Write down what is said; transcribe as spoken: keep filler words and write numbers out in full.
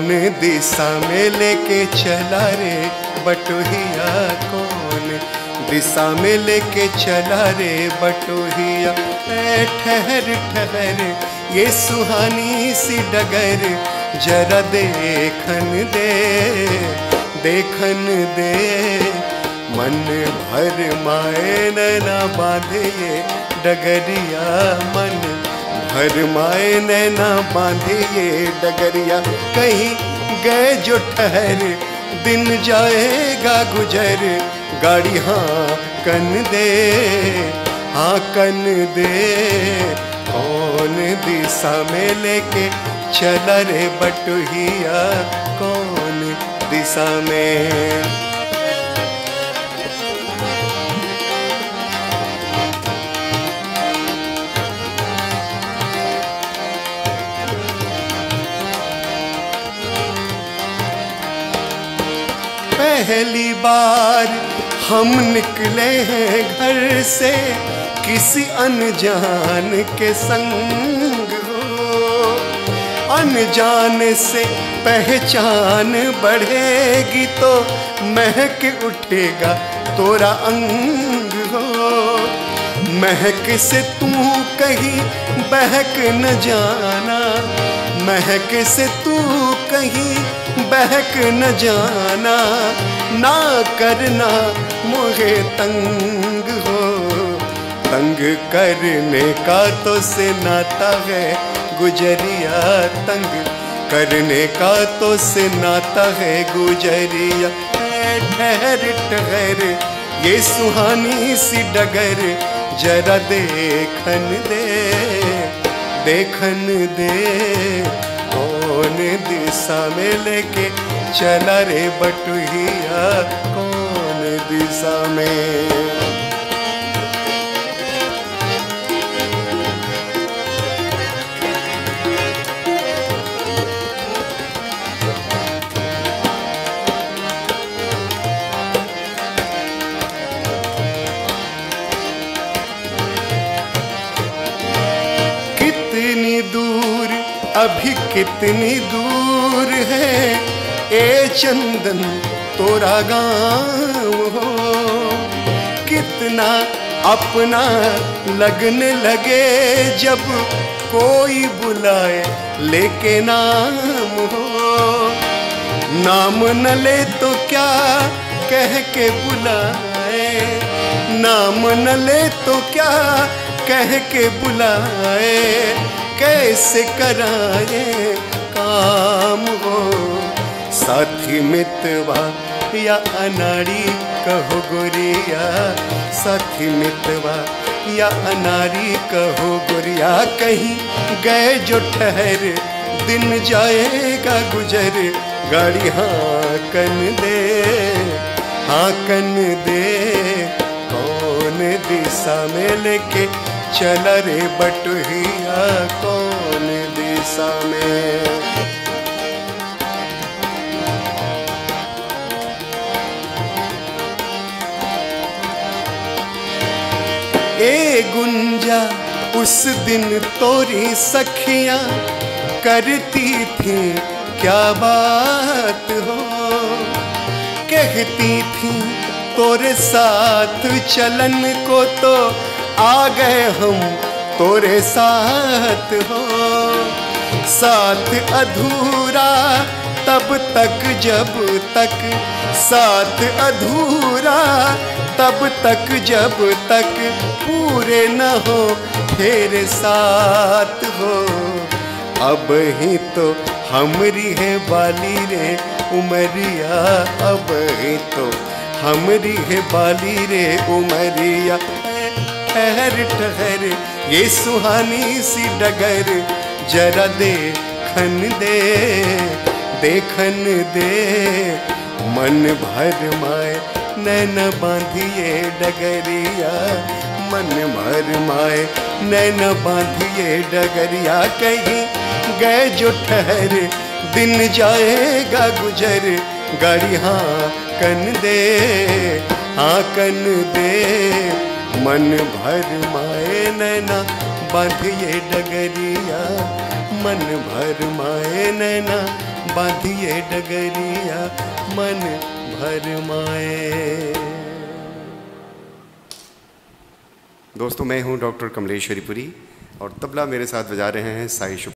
दिशा में लेके चला रे बटोहिया, कौन दिशा में लेके चला रे बटोहिया। ए ठहर ठहर ये सुहानी सी डगर, जरा देखन दे देखन दे। मन भर माए नैना बांधे ये डगरिया, मन भर माए नैना बांधे ये डगरिया। कहीं गए जो ठहर दिन जाएगा गुजर, गाड़ी हाँ कन दे हाँ कन दे। कौन दिशा में लेके चला रे बटोहिया, कौन दिशा में। पहली बार हम निकले हैं घर से किसी अनजान के संग हो, अनजान से पहचान बढ़ेगी तो महक उठेगा तोरा अंग हो। महक से तू कहीं बहक न जाना, महक से तू कहीं बहक न जाना। ना करना मोहे तंग हो, तंग करने का तो से नाता है गुजरिया, तंग करने का तो से नाता है गुजरिया। ठहर ठहर ये सुहानी सी डगर, जरा देखन दे देखन दे। कौन दिशा में लेके चला रे बटोहिया, कौन दिशा में। कितनी दूर अभी कितनी दूर है ए चंदन तोरा गाँव हो। कितना अपना लगने लगे जब कोई बुलाए लेके नाम हो। नाम न ले तो क्या कह के बुलाए, नाम न ले तो क्या कह के बुलाए। कैसे कराए काम हो, साथी मितवा या अनाड़ी कहो गोरिया, साथी मितवा या अनाड़ी कहो गोरिया। कहीं गए जो ठहर दिन जाएगा गुजर, गाड़ी हाँ कन दे हाँ कन दे। कौन दिशा में लेके चला रे बटोहिया, कौन दिशा में। ए गुंजा उस दिन तोरी सखियां करती थी क्या बात हो। कहती थी तोरे साथ चलन को तो आ गए हम तोरे साथ हो। साथ अधूरा तब तक जब तक, साथ अधूरा तब तक जब तक पूरे न हो तेरे साथ हो। अब ही तो हमरी है बाली रे उमरिया, अब ही तो हमरी है बाली रे उमरिया। ठहर ठहर ये सुहानी सी डगर, जरा देखन दे देखन दे। मन भर माए नैन बांधिए डगरिया, मन भर माए नैन बांधिए डगरिया। कहीं गए जो ठहर दिन जाएगा गुजर, गाड़ी हाँ कन दे हाँ कन दे। मन भर माए नैना बांधिए डगरिया, मन भर माए नैना बांधिए डगरिया मन भर माए। दोस्तों, मैं हूं डॉक्टर कमलेश हरिपुरी और तबला मेरे साथ बजा रहे हैं साई शुभ।